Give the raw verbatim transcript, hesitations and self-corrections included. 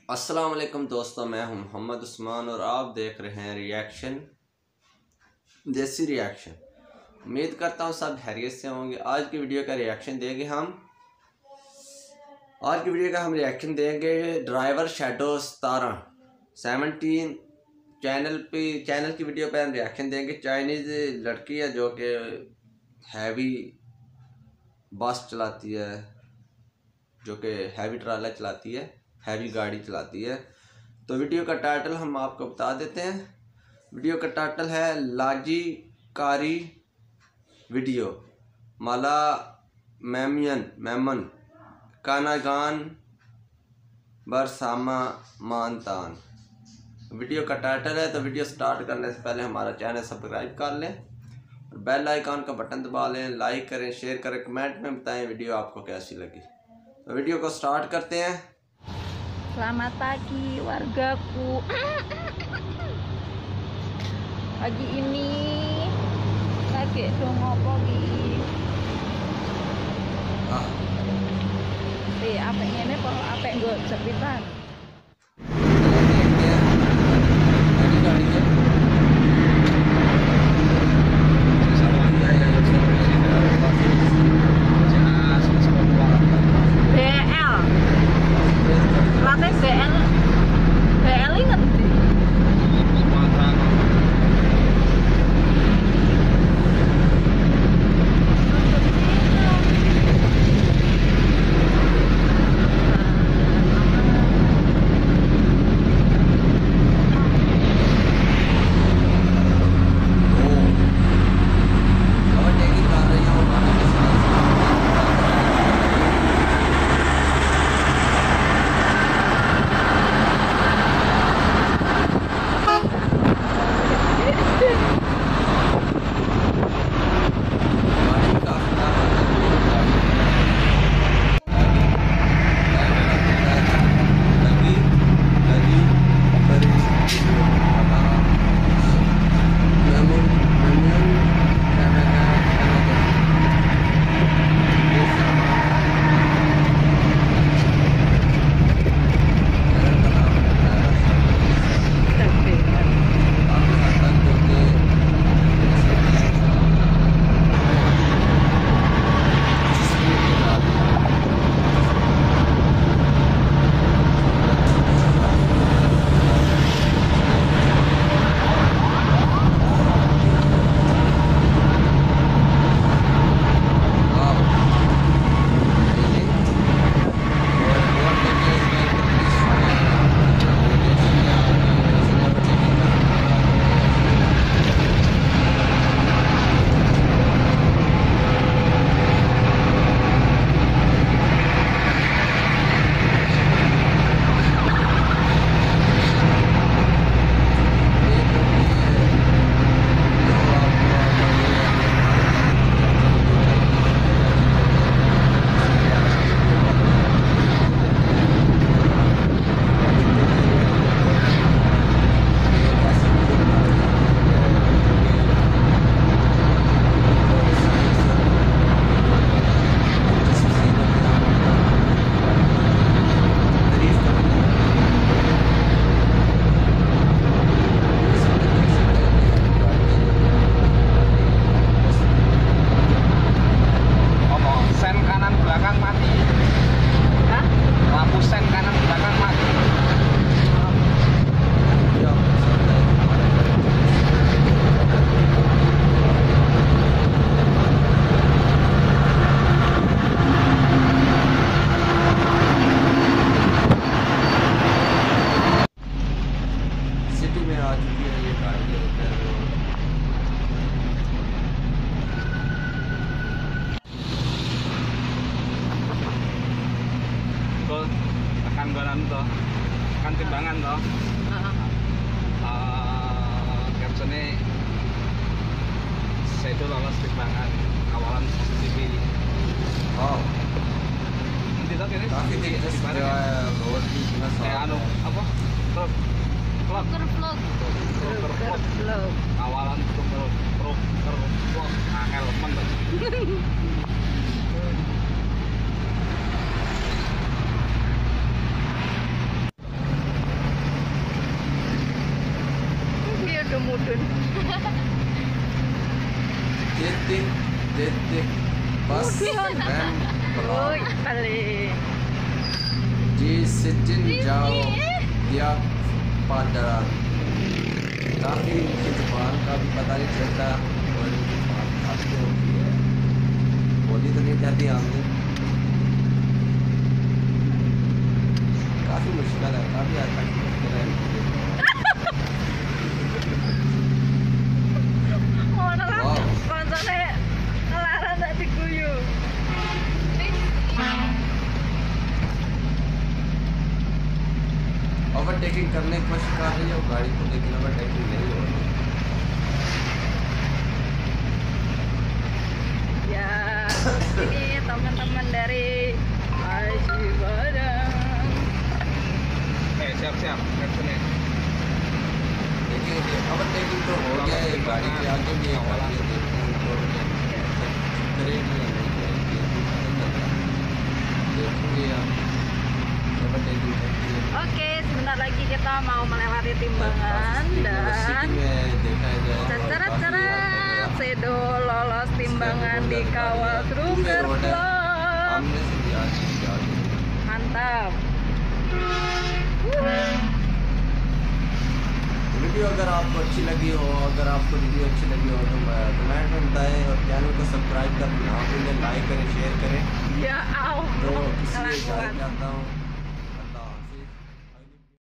अस्सलाम वालेकुम दोस्तों, मैं हूं मोहम्मद उस्मान और आप देख रहे हैं रिएक्शन देसी रिएक्शन। उम्मीद करता हूं सब खैरियत से होंगे। आज की वीडियो का रिएक्शन देंगे हम आज की वीडियो का हम रिएक्शन देंगे ड्राइवर शैडो सतारह सेवनटीन चैनल पे चैनल की वीडियो पर हम रिएक्शन देंगे। चाइनीज़ लड़की है जो कि हैवी बस चलाती है, जो कि हैवी ट्राला चलाती है, हैवी गाड़ी चलाती है। तो वीडियो का टाइटल हम आपको बता देते हैं। वीडियो का टाइटल है लाजी कारी वीडियो माला मैमियन मैमन कानागान बरसामा मानतान। वीडियो का टाइटल है। तो वीडियो स्टार्ट करने से पहले हमारा चैनल सब्सक्राइब कर लें और बेल आइकॉन का बटन दबा लें। लाइक करें, शेयर करें, कमेंट में बताएं वीडियो आपको कैसी लगी। तो वीडियो को स्टार्ट करते हैं। Selamat pagi wargaku. Pagi ini lagi dong apa ki? Ah. Eh, apek ngene kok apek nggo jepitan. Tekan baran toh, tekan timbangan toh. Uh, captionnya saya itu lolos timbangan awalan C C T V. Oh. Nanti toh ini Tapi tidak sesuai lower di mana kayak anu apa? Truk, vlog, Vlog. vlog, vlog. Awalan truk, truk, truk, vlog, angel men. udah mudun. Titik titik pas rem Woi, pelan balik. di setinjau dia pada काफी उनकी जुबान का भी पता नहीं चलता और उनकी बात काफी होती है, बोली तो नहीं जाती आमने, काफी मुश्किल है, काफी हद तक मुश्किल है। Wow. Konsole larang tak diguyu. Overtaking करने की कोशिश कर रही है वो गाड़ी को, लेकिन ओवरटेकिंग नहीं हो रही। Ya, ini teman-teman dari Haji Barang. Eh, siap-siap, captionnya. देखिए ओवरटेकिंग तो हो गया है, गाड़ी के आगे भी एक गाड़ी है, देखते हैं तो करेगी या नहीं करेगी देखेंगे आप ओवरटेकिंग करती है। Oke, sebentar lagi kita mau melewati timbangan dan ceret-ceret Sedo lolos timbangan di kawal Truger Vlog. Mantap. Video अगर आपको अच्छी लगी हो, अगर आपको वीडियो अच्छी लगी हो तो कमेंट में बताएं और चैनल को सब्सक्राइब करना ना भूलें, लाइक करें, शेयर करें। Ya Allah, तो इसलिए kelakuan. चाहता हूँ